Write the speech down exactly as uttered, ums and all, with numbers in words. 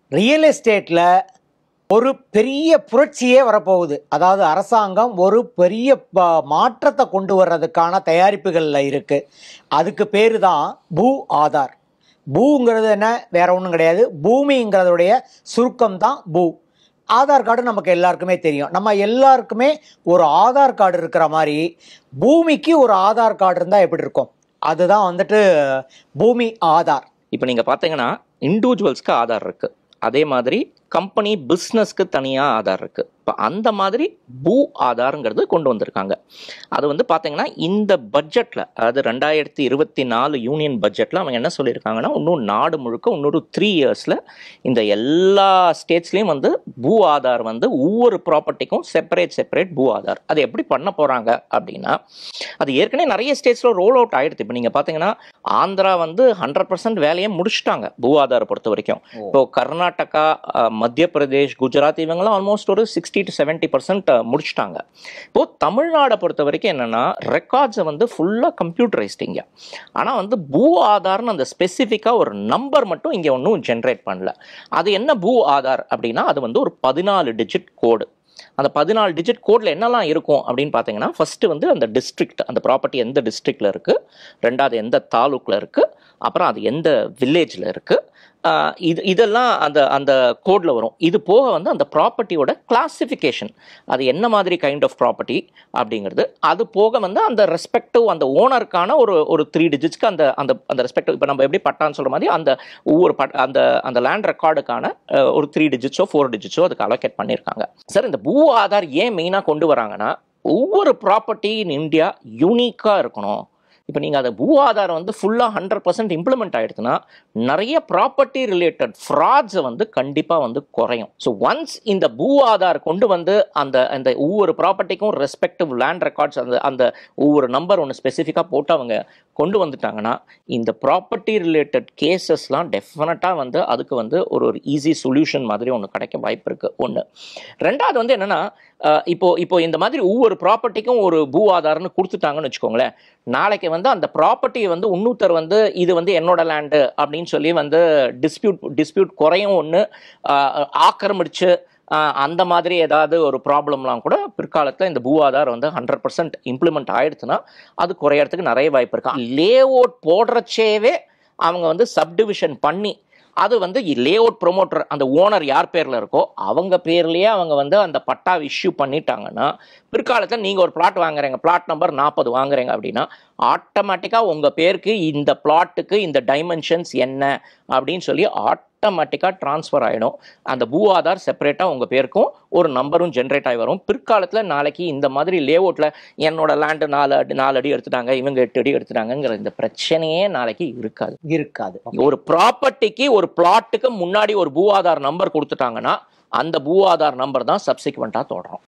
Real எஸ்டேட்டில் ஒரு பெரிய புரட்சியே வரப்போகுது. அதாவது அரசாங்கம் ஒரு பெரிய ப மாற்றத்தை கொண்டு வர்றதுக்கான தயாரிப்புகளில் இருக்குது. அதுக்கு பேர் தான் பூ ஆதார். பூங்கிறது என்ன, வேற ஒன்றும் கிடையாது. பூமிங்கிறதுடைய சுருக்கம் தான் பூ. ஆதார் கார்டு நமக்கு எல்லாருக்குமே தெரியும். நம்ம எல்லாருக்குமே ஒரு ஆதார் கார்டு இருக்கிற மாதிரி பூமிக்கு ஒரு ஆதார் கார்டு இருந்தால் எப்படி இருக்கும், அதுதான் வந்துட்டு பூமி ஆதார். இப்போ நீங்கள் பார்த்தீங்கன்னா இண்டிவிஜுவல்ஸ்க்கு ஆதார் இருக்குது, அதே மாதிரி கம்பெனி பிஸ்னஸ்க்கு தனியாக ஆதார் இருக்குது. இப்போ அந்த மாதிரி பூ ஆதாருங்கிறது கொண்டு வந்திருக்காங்க. அது வந்து பார்த்தீங்கன்னா இந்த பட்ஜெட்டில், அதாவது ரெண்டாயிரத்தி இருபத்தி நாலு யூனியன் பட்ஜெட்டில் அவங்க என்ன சொல்லியிருக்காங்கன்னா, இன்னும் நாடு முழுக்க இன்னொரு த்ரீ இயர்ஸில் இந்த எல்லா ஸ்டேட்ஸ்லேயும் வந்து பூ ஆதார் வந்து ஒவ்வொரு ப்ராப்பர்ட்டிக்கும் செப்பரேட் செப்பரேட் பூ ஆதார். அது எப்படி பண்ண போகிறாங்க அப்படின்னா, அது ஏற்கனவே நிறைய ஸ்டேட்ஸில் ரோல் அவுட் ஆகிடுது. இப்போ நீங்கள் பார்த்தீங்கன்னா ஆந்திரா வந்து ஹண்ட்ரட் பர்சன்ட் வேலையை முடிச்சுட்டாங்க பூ ஆதாரை பொறுத்த வரைக்கும். இப்போ கர்நாடகா, மத்திய பிரதேஷ், குஜராத் இவங்கெல்லாம் ஆல்மோஸ்ட் ஒரு சிக்ஸ்டி டு செவன்டி பர்சன்ட் முடிச்சுட்டாங்க. இப்போ தமிழ்நாடை பொறுத்த வரைக்கும் என்னன்னா, ரெக்கார்ட்ஸை வந்து ஃபுல்லாக கம்ப்யூட்டரைஸ்டிங்க. ஆனால் வந்து பூ ஆதார்னு அந்த ஸ்பெசிஃபிக்காக ஒரு நம்பர் மட்டும் இங்கே ஒன்றும் ஜென்ரேட் பண்ணல. அது என்ன பூ ஆதார் அப்படின்னா, அது வந்து ஒரு பதினாலு டிஜிட் கோடு. அந்த பதினாலு டிஜிட் கோடில் என்னெல்லாம் இருக்கும் அப்படின்னு பார்த்தீங்கன்னா, ஃபஸ்ட்டு வந்து அந்த டிஸ்ட்ரிக்ட், அந்த ப்ராப்பர்ட்டி எந்த டிஸ்ட்ரிக்டில் இருக்குது, ரெண்டாவது எந்த தாலுக்கில் இருக்குது, அப்புறம் அது எந்த வில்லேஜில் இருக்குது, இது இதெல்லாம் அந்த அந்த கோடில் வரும். இது போக வந்து அந்த ப்ராப்பர்ட்டியோட கிளாசிஃபிகேஷன், அது என்ன மாதிரி கைண்ட் ஆஃப் ப்ராப்பர்ட்டி அப்படிங்கிறது, அது போக வந்து அந்த ரெஸ்பெக்டிவ் அந்த ஓனருக்கான ஒரு ஒரு த்ரீ டிஜிட்ஸ்க்கு அந்த அந்த அந்த ரெஸ்பெக்டிவ், இப்போ நம்ம எப்படி பட்டான்னு சொல்கிற மாதிரி அந்த ஒவ்வொரு பட் அந்த அந்த லேண்ட் ரெக்கார்டுக்கான ஒரு த்ரீ டிஜிட்ஸோ ஃபோர் டிஜிட்ஸோ அதுக்கு அலோகேட் பண்ணியிருக்காங்க. சார், இந்த பூ ஆதார் ஏன் மெயினாக கொண்டு வராங்கன்னா, ஒவ்வொரு ப்ராப்பர்ட்டி இன் இந்தியா யூனிக்காக இருக்கணும். இப்போ நீங்கள் அதை பூ ஆதாரம் வந்து ஃபுல்லாக ஹண்ட்ரட் பர்சன்ட் இம்ப்ளிமெண்ட் ஆகிடுதுன்னா நிறைய ப்ராப்பர்ட்டி ரிலேட்டட் ஃப்ராட்ஸை வந்து கண்டிப்பாக வந்து குறையும். ஸோ ஒன்ஸ் இந்த பூ ஆதார் கொண்டு வந்து அந்த அந்த ஒவ்வொரு ப்ராப்பர்ட்டிக்கும் ரெஸ்பெக்டிவ் லேண்ட் ரெக்கார்ட்ஸ் அந்த அந்த ஒவ்வொரு நம்பர் ஒன்று ஸ்பெசிஃபிக்காக போட்டு அவங்க கொண்டு வந்துட்டாங்கன்னா, இந்த ப்ராப்பர்ட்டி ரிலேட்டட் கேசஸ்லாம் டெஃபினட்டாக வந்து அதுக்கு வந்து ஒரு ஒரு ஈஸி சொல்யூஷன் மாதிரி ஒன்று கிடைக்க வாய்ப்பு இருக்குது. ஒன்று. ரெண்டாவது வந்து என்னென்னா, இப்போ இப்போ இந்த மாதிரி ஒவ்வொரு ப்ராப்பர்ட்டிக்கும் ஒரு பூ ஆதார்னு கொடுத்துட்டாங்கன்னு வச்சுக்கோங்களேன், நாளைக்கு வந்து அந்த ப்ராப்பர்ட்டியை வந்து இன்னொருத்தர் வந்து இது வந்து என்னோட லேண்டு அப்படின்னு சொல்லி வந்து டிஸ்பியூட் டிஸ்பியூட் குறையும் ஒன்று ஆக்கிரமிச்சு அந்த மாதிரி ஏதாவது ஒரு ப்ராப்ளம்லாம் கூட பிற்காலத்தில் இந்த பூ ஆதார் வந்து ஹண்ட்ரட் பர்சன்ட் இம்ப்ளிமெண்ட் ஆயிடுச்சுன்னா அது குறையறதுக்கு நிறைய வாய்ப்பு இருக்கு. லே அவுட் போடுறச்சேவே அவங்க வந்து சப்டிவிஷன் பண்ணி அது வந்து லே அவுட் ப்ரொமோட்டர், அந்த ஓனர் யார் பேரில் இருக்கோ அவங்க பேர்லேயே அவங்க வந்து அந்த பட்டா இஷ்யூ பண்ணிட்டாங்கன்னா, பிற்காலத்தில் நீங்கள் ஒரு பிளாட் வாங்குறீங்க, பிளாட் நம்பர் நாற்பது வாங்குறீங்க அப்படின்னா ஆட்டோமேட்டிக்காக உங்கள் பேருக்கு இந்த பிளாட்டுக்கு இந்த டைமென்ஷன்ஸ் என்ன அப்படின்னு சொல்லி ஆட்டோமேட்டிக்காக ட்ரான்ஸ்ஃபர் ஆகிடும். அந்த பூ ஆதார் செப்பரேட்டாக உங்கள் பேருக்கும் ஒரு நம்பரும் ஜென்ரேட் ஆகி வரும். பிற்காலத்தில் நாளைக்கு இந்த மாதிரி லே அவுட்டில் என்னோட லேண்டு நாலு அடி நாலு அடி எடுத்துட்டாங்க, இவங்க எட்டு அடி எடுத்துட்டாங்கிற இந்த பிரச்சனையே நாளைக்கு இருக்காது இருக்காது ஒரு ப்ராப்பர்ட்டிக்கு ஒரு பிளாட்டுக்கு முன்னாடி ஒரு பூ ஆதார் நம்பர் கொடுத்துட்டாங்கன்னா அந்த பூ ஆதார் நம்பர் தான் சப்சிக்வெண்ட்டாக தொடரும்.